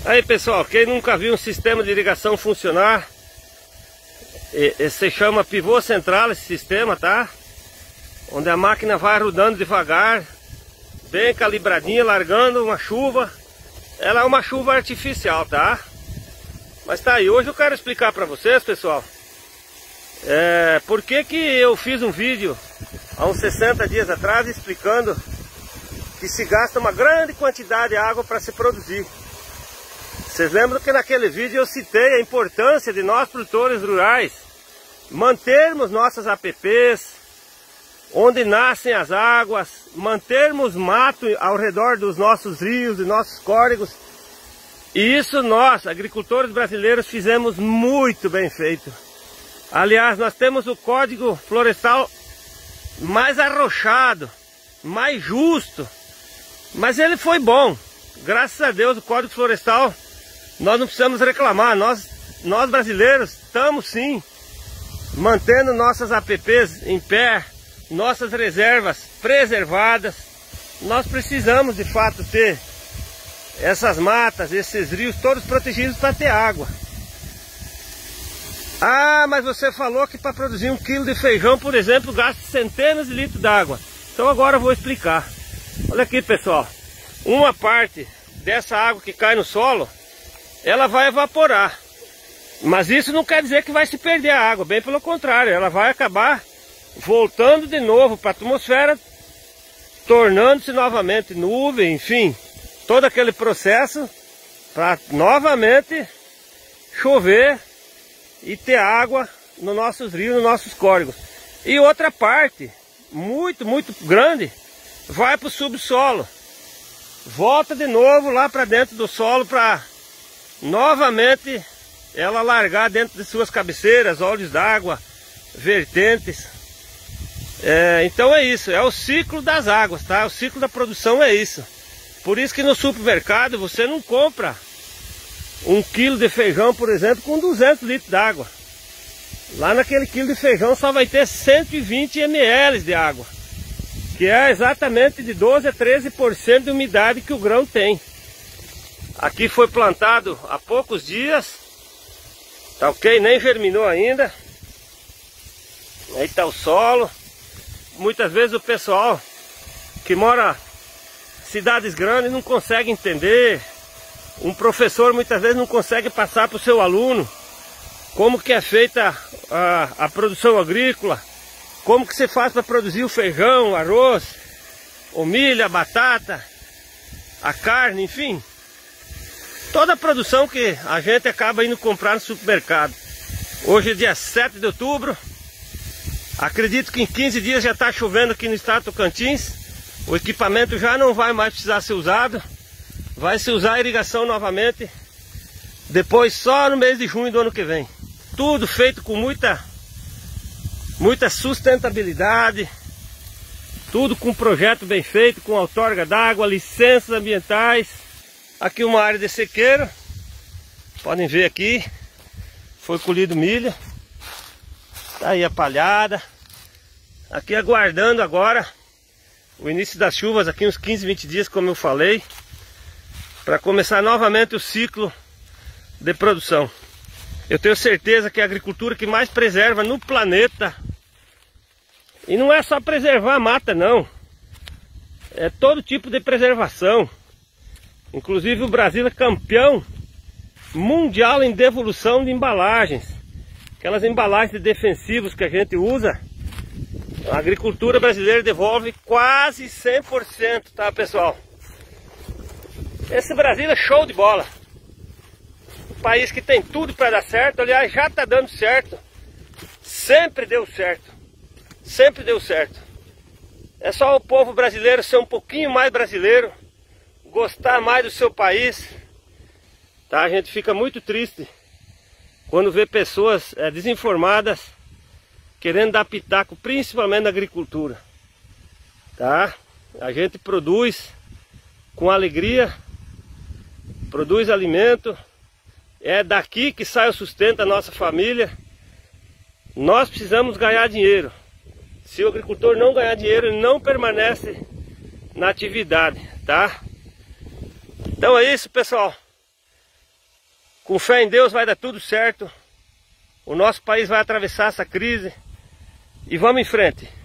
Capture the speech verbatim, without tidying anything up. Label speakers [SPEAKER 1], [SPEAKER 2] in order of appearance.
[SPEAKER 1] Aí pessoal, quem nunca viu um sistema de irrigação funcionar, se chama pivô central esse sistema, tá? Onde a máquina vai rodando devagar, bem calibradinha, largando uma chuva. Ela é uma chuva artificial, tá? Mas tá aí, hoje eu quero explicar para vocês, pessoal, é, por que que eu fiz um vídeo há uns sessenta dias atrás explicando que se gasta uma grande quantidade de água para se produzir. Vocês lembram que naquele vídeo eu citei a importância de nós produtores rurais mantermos nossas A P Ps, onde nascem as águas, mantermos mato ao redor dos nossos rios e nossos córregos. E isso nós, agricultores brasileiros, fizemos muito bem feito. Aliás, nós temos o Código Florestal mais arrochado, mais justo, mas ele foi bom. Graças a Deus o Código Florestal, nós não precisamos reclamar. Nós, nós brasileiros estamos sim mantendo nossas A P Ps em pé, nossas reservas preservadas. Nós precisamos de fato ter essas matas, esses rios todos protegidos para ter água. Ah, mas você falou que para produzir um quilo de feijão, por exemplo, gasta centenas de litros d'água. Então agora eu vou explicar. Olha aqui pessoal, uma parte dessa água que cai no solo, ela vai evaporar. Mas isso não quer dizer que vai se perder a água, bem pelo contrário, ela vai acabar voltando de novo para a atmosfera, tornando-se novamente nuvem, enfim, todo aquele processo para novamente chover e ter água nos nossos rios, nos nossos córregos. E outra parte, muito, muito grande, vai para o subsolo, volta de novo lá para dentro do solo para novamente ela largar dentro de suas cabeceiras, olhos d'água, vertentes. É, então é isso, é o ciclo das águas, tá? O ciclo da produção é isso. Por isso que no supermercado você não compra um quilo de feijão, por exemplo, com duzentos litros d'água. Lá naquele quilo de feijão só vai ter cento e vinte mililitros de água, que é exatamente de doze a treze por cento de umidade que o grão tem. Aqui foi plantado há poucos dias, tá ok? Nem germinou ainda. Aí tá o solo. Muitas vezes o pessoal que mora em cidades grandes não consegue entender. Um professor muitas vezes não consegue passar para o seu aluno como que é feita a, a produção agrícola, como que se faz para produzir o feijão, o arroz, o milho, a batata, a carne, enfim. Toda a produção que a gente acaba indo comprar no supermercado. Hoje é dia sete de outubro. Acredito que em quinze dias já está chovendo aqui no estado do Tocantins. O equipamento já não vai mais precisar ser usado. Vai se usar a irrigação novamente depois só no mês de junho do ano que vem. Tudo feito com muita, muita sustentabilidade. Tudo com projeto bem feito, com outorga d'água, licenças ambientais. Aqui uma área de sequeiro. Podem ver aqui. Foi colhido milho. Tá aí a palhada. Aqui aguardando agora o início das chuvas, aqui uns quinze, vinte dias, como eu falei, para começar novamente o ciclo de produção. Eu tenho certeza que é a agricultura que mais preserva no planeta. E não é só preservar a mata, não. É todo tipo de preservação. Inclusive o Brasil é campeão mundial em devolução de embalagens. Aquelas embalagens de defensivos que a gente usa, a agricultura brasileira devolve quase cem por cento, tá pessoal? Esse Brasil é show de bola. Um país que tem tudo para dar certo, aliás já está dando certo. Sempre deu certo. Sempre deu certo. É só o povo brasileiro ser um pouquinho mais brasileiro, gostar mais do seu país, tá? A gente fica muito triste quando vê pessoas é, desinformadas querendo dar pitaco, principalmente na agricultura, tá? A gente produz com alegria, produz alimento, é daqui que sai o sustento da nossa família. Nós precisamos ganhar dinheiro. Se o agricultor não ganhar dinheiro, ele não permanece na atividade, tá? Então é isso, pessoal. Com fé em Deus vai dar tudo certo. O nosso país vai atravessar essa crise. E vamos em frente.